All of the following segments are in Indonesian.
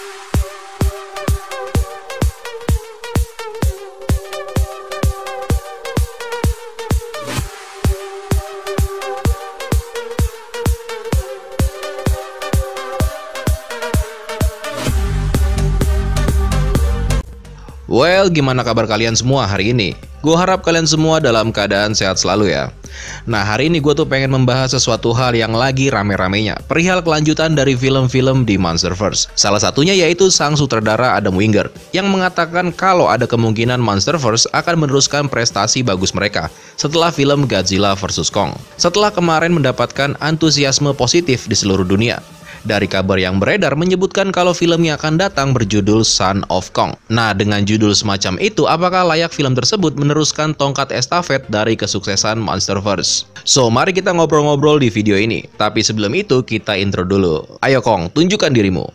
Well, gimana kabar kalian semua hari ini? Gue harap kalian semua dalam keadaan sehat selalu ya. Nah, hari ini gue tuh pengen membahas sesuatu hal yang lagi rame-ramenya, perihal kelanjutan dari film-film di Monsterverse. Salah satunya yaitu sang sutradara Adam Wingard, yang mengatakan kalau ada kemungkinan Monsterverse akan meneruskan prestasi bagus mereka setelah film Godzilla vs Kong. Setelah kemarin mendapatkan antusiasme positif di seluruh dunia. Dari kabar yang beredar menyebutkan kalau filmnya akan datang berjudul Son of Kong. Nah, dengan judul semacam itu, apakah layak film tersebut meneruskan tongkat estafet dari kesuksesan Monsterverse? So, mari kita ngobrol-ngobrol di video ini. Tapi sebelum itu, kita intro dulu. Ayo Kong, tunjukkan dirimu.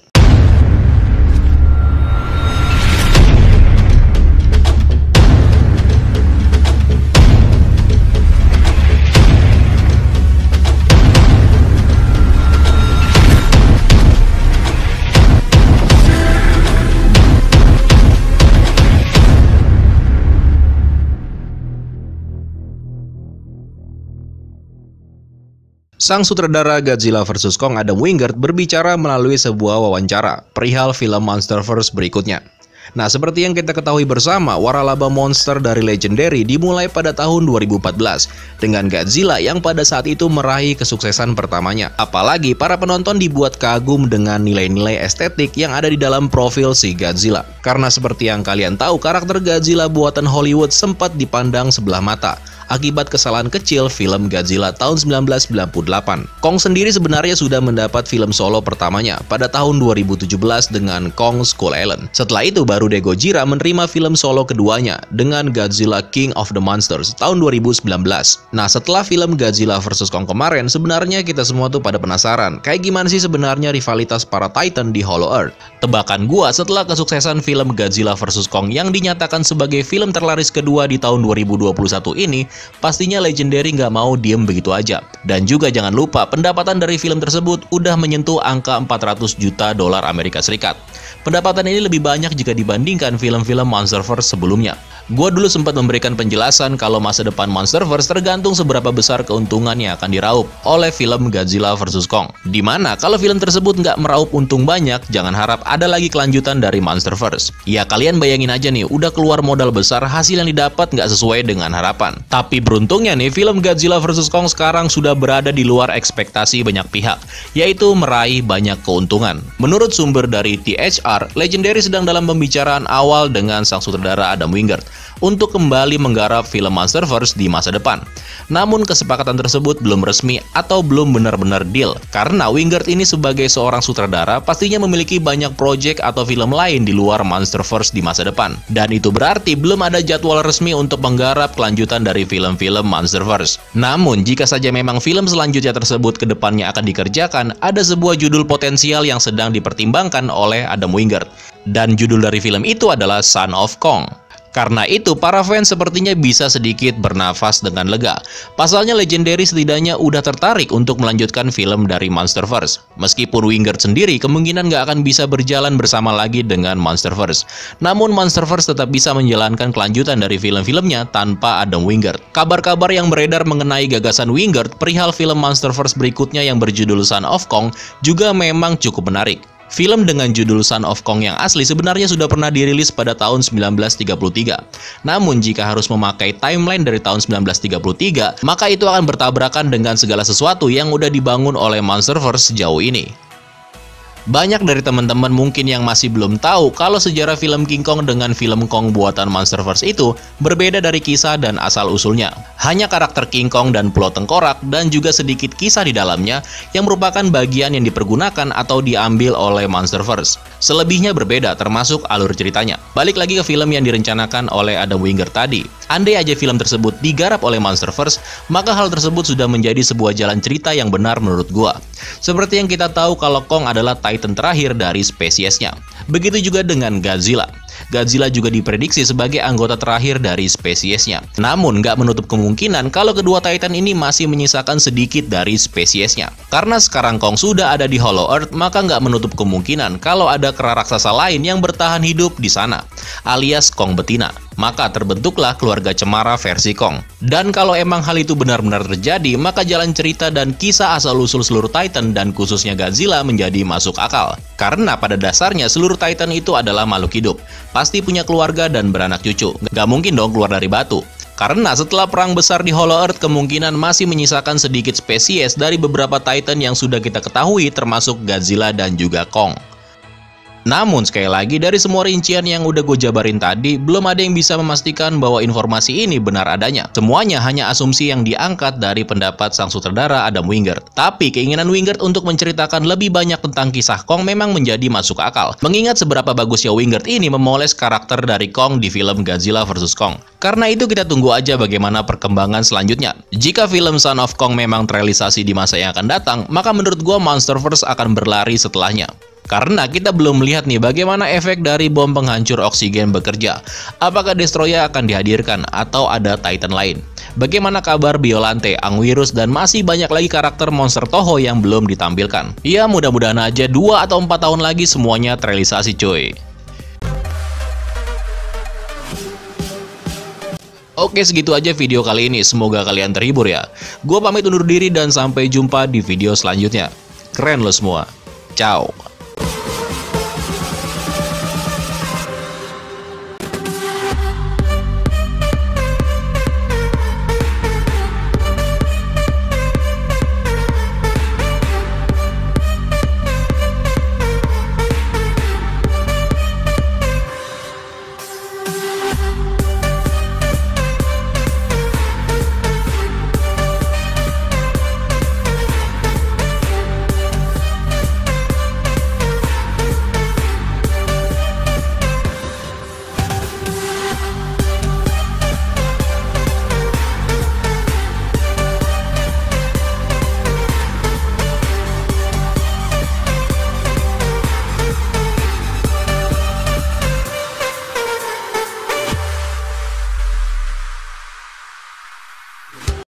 Sang sutradara Godzilla vs Kong Adam Wingard berbicara melalui sebuah wawancara perihal film Monsterverse berikutnya. Nah, seperti yang kita ketahui bersama, waralaba monster dari Legendary dimulai pada tahun 2014 dengan Godzilla yang pada saat itu meraih kesuksesan pertamanya. Apalagi para penonton dibuat kagum dengan nilai-nilai estetik yang ada di dalam profil si Godzilla. Karena seperti yang kalian tahu, karakter Godzilla buatan Hollywood sempat dipandang sebelah mata akibat kesalahan kecil film Godzilla tahun 1998. Kong sendiri sebenarnya sudah mendapat film solo pertamanya pada tahun 2017 dengan Kong Skull Island. Setelah itu baru Gojira menerima film solo keduanya dengan Godzilla King of the Monsters tahun 2019. Nah, setelah film Godzilla vs Kong kemarin, sebenarnya kita semua tuh pada penasaran kayak gimana sih sebenarnya rivalitas para Titan di Hollow Earth. Tebakan gua, setelah kesuksesan film Godzilla vs Kong yang dinyatakan sebagai film terlaris kedua di tahun 2021 ini, pastinya Legendary nggak mau diem begitu aja. Dan juga jangan lupa, pendapatan dari film tersebut udah menyentuh angka 400 juta dolar Amerika Serikat. Pendapatan ini lebih banyak jika dibandingkan film-film Monsterverse sebelumnya. Gua dulu sempat memberikan penjelasan kalau masa depan Monsterverse tergantung seberapa besar keuntungan yang akan diraup oleh film Godzilla vs Kong. Dimana kalau film tersebut nggak meraup untung banyak, jangan harap ada lagi kelanjutan dari Monsterverse. Ya, kalian bayangin aja nih, udah keluar modal besar, hasil yang didapat nggak sesuai dengan harapan. Tapi beruntungnya nih, film Godzilla vs Kong sekarang sudah berada di luar ekspektasi banyak pihak, yaitu meraih banyak keuntungan. Menurut sumber dari THR, Legendary sedang dalam pembicaraan awal dengan sang sutradara Adam Wingard untuk kembali menggarap film Monsterverse di masa depan. Namun kesepakatan tersebut belum resmi atau belum benar-benar deal, karena Wingard ini sebagai seorang sutradara pastinya memiliki banyak proyek atau film lain di luar Monsterverse di masa depan. Dan itu berarti belum ada jadwal resmi untuk menggarap kelanjutan dari film-film Monsterverse. Namun jika saja memang film selanjutnya tersebut ke depannya akan dikerjakan, ada sebuah judul potensial yang sedang dipertimbangkan oleh Adam Wingard. Dan judul dari film itu adalah Son of Kong. Karena itu, para fans sepertinya bisa sedikit bernafas dengan lega. Pasalnya Legendary setidaknya udah tertarik untuk melanjutkan film dari Monsterverse. Meskipun Wingard sendiri kemungkinan nggak akan bisa berjalan bersama lagi dengan Monsterverse. Namun Monsterverse tetap bisa menjalankan kelanjutan dari film-filmnya tanpa Adam Wingard. Kabar-kabar yang beredar mengenai gagasan Wingard perihal film Monsterverse berikutnya yang berjudul Son of Kong juga memang cukup menarik. Film dengan judul Son of Kong yang asli sebenarnya sudah pernah dirilis pada tahun 1933. Namun jika harus memakai timeline dari tahun 1933, maka itu akan bertabrakan dengan segala sesuatu yang udah dibangun oleh Monsterverse sejauh ini. Banyak dari teman-teman mungkin yang masih belum tahu kalau sejarah film King Kong dengan film Kong buatan Monsterverse itu berbeda dari kisah dan asal-usulnya. Hanya karakter King Kong dan pulau tengkorak dan juga sedikit kisah di dalamnya yang merupakan bagian yang dipergunakan atau diambil oleh Monsterverse. Selebihnya berbeda, termasuk alur ceritanya. Balik lagi ke film yang direncanakan oleh Adam Wingard tadi. Andai aja film tersebut digarap oleh Monsterverse, maka hal tersebut sudah menjadi sebuah jalan cerita yang benar menurut gua. Seperti yang kita tahu kalau Kong adalah Titan terakhir dari spesiesnya. Begitu juga dengan Godzilla. Godzilla juga diprediksi sebagai anggota terakhir dari spesiesnya. Namun, nggak menutup kemungkinan kalau kedua Titan ini masih menyisakan sedikit dari spesiesnya. Karena sekarang Kong sudah ada di Hollow Earth, maka nggak menutup kemungkinan kalau ada kera raksasa lain yang bertahan hidup di sana, alias Kong betina. Maka terbentuklah keluarga cemara versi Kong. Dan kalau emang hal itu benar-benar terjadi, maka jalan cerita dan kisah asal-usul seluruh Titan dan khususnya Godzilla menjadi masuk akal. Karena pada dasarnya seluruh Titan itu adalah makhluk hidup, pasti punya keluarga dan beranak cucu. Gak mungkin dong keluar dari batu. Karena setelah perang besar di Hollow Earth, kemungkinan masih menyisakan sedikit spesies dari beberapa Titan yang sudah kita ketahui, termasuk Godzilla dan juga Kong. Namun sekali lagi, dari semua rincian yang udah gue jabarin tadi, belum ada yang bisa memastikan bahwa informasi ini benar adanya. Semuanya hanya asumsi yang diangkat dari pendapat sang sutradara Adam Wingard. Tapi keinginan Wingard untuk menceritakan lebih banyak tentang kisah Kong memang menjadi masuk akal. Mengingat seberapa bagusnya Wingard ini memoles karakter dari Kong di film Godzilla vs Kong. Karena itu kita tunggu aja bagaimana perkembangan selanjutnya. Jika film Son of Kong memang terrealisasi di masa yang akan datang, maka menurut gue Monsterverse akan berlari setelahnya. Karena kita belum melihat nih bagaimana efek dari bom penghancur oksigen bekerja. Apakah Destroya akan dihadirkan atau ada Titan lain? Bagaimana kabar Biollante, Anguirus, dan masih banyak lagi karakter monster Toho yang belum ditampilkan? Ya mudah-mudahan aja 2 atau 4 tahun lagi semuanya terrealisasi cuy. Oke, segitu aja video kali ini. Semoga kalian terhibur ya. Gue pamit undur diri dan sampai jumpa di video selanjutnya. Keren lo semua. Ciao.